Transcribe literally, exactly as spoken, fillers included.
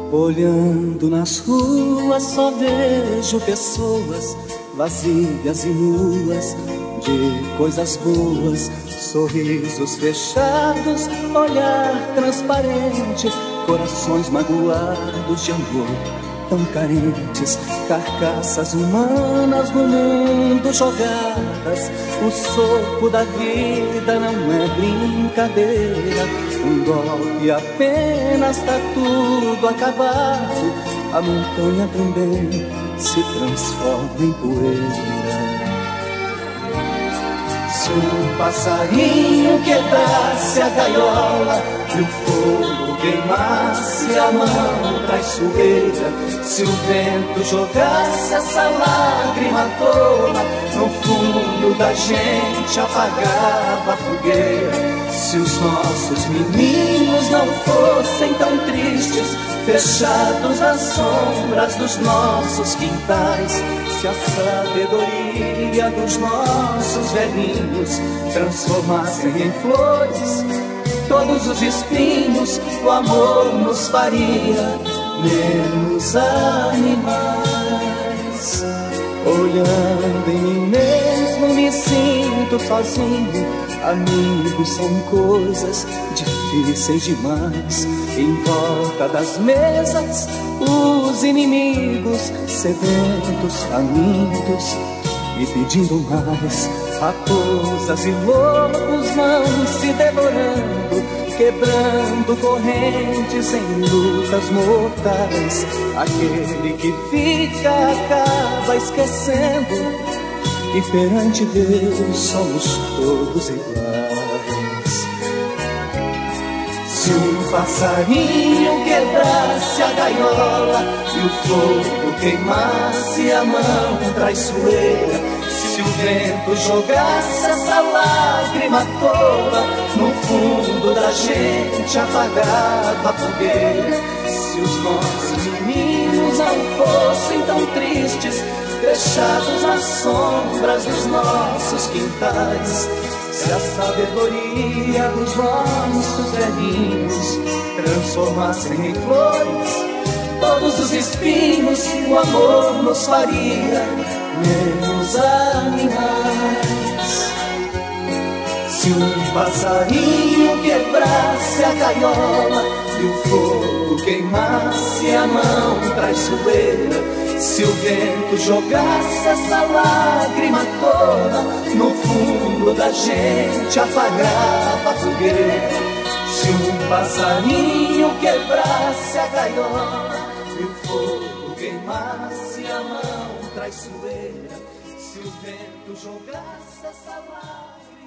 Olhando nas ruas só vejo pessoas vazias e nuas de coisas boas, sorrisos fechados, olhar transparente, corações magoados de amor tão carentes, carcaças humanas no mundo jogadas. O soco da vida não é brincadeira, um golpe apenas tá tudo acabado. A montanha também se transforma em poeira. Se um passarinho quebrasse a gaiola e o fogo queimasse a mão traiçoeira, se o vento jogasse essa lágrima tola no fundo da gente, apagava a fogueira. Se os nossos meninos não fossem tão tristes, fechados nas sombras dos nossos quintais, se a sabedoria dos nossos velhinhos transformassem em flores todos os espinhos, o amor nos faria menos animais. Olhando em mim mesmo me sinto sozinho. Amigos são coisas difíceis demais. Em volta das mesas os inimigos, sedentos, famintos e pedindo mais. Raposas e lobos vão se devorando, quebrando correntes em lutas mortais. Aquele que fica acaba esquecendo que perante Deus somos todos iguais. Se um passarinho quebrasse a gaiola e o fogo queimasse a mão traiçoeira, se o vento jogasse essa lágrima tola no fundo da gente, apagava a fogueira. Se os nossos meninos não fossem tão tristes, fechados nas sombras dos nossos quintais, se a sabedoria dos nossos velhinhos transformassem em flores todos os espinhos, o amor nos faria menos animais. Se um passarinho quebrasse a gaiola e o fogo queimasse a mão traiçoeira, se o vento jogasse essa lágrima toda no fundo da gente, apagava a fogueira. Se um passarinho quebrasse a gaiola e o fogo queimasse a mão traiçoeira, se o vento jogasse essa lágrima